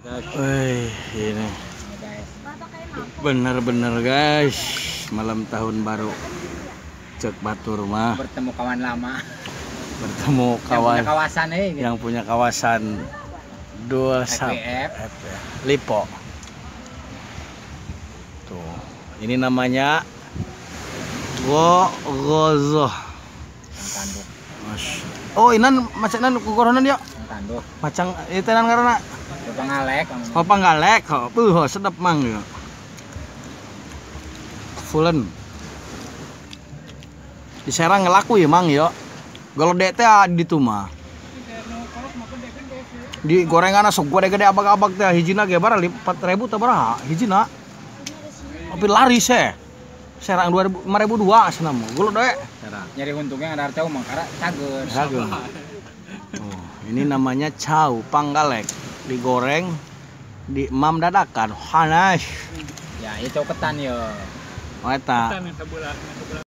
Wih, ini bener-bener guys, malam tahun baru cek batur mah bertemu kawan lama, bertemu kawan yang punya kawasan yang punya kawasan dua FPF Lipo tuh. Ini namanya Gozo. tanduk Oh, inan macanan kukoronan dia tanduk macang itu nan karena pangalek panggalek sedap mang ya fulen di Serang ngelaku ya mang ya golodek teh di tuh mah di gorengan sok gede-gede abag-abag teh hijina ge bara 4.000 teh baraha hijina tapi laris Serang 5.002 asna mah golodek nyari untungnya ada tahu mangkara cager. Oh, ini namanya cau panggalek digoreng di mam dadakan panas Ya itu ketan ya. eta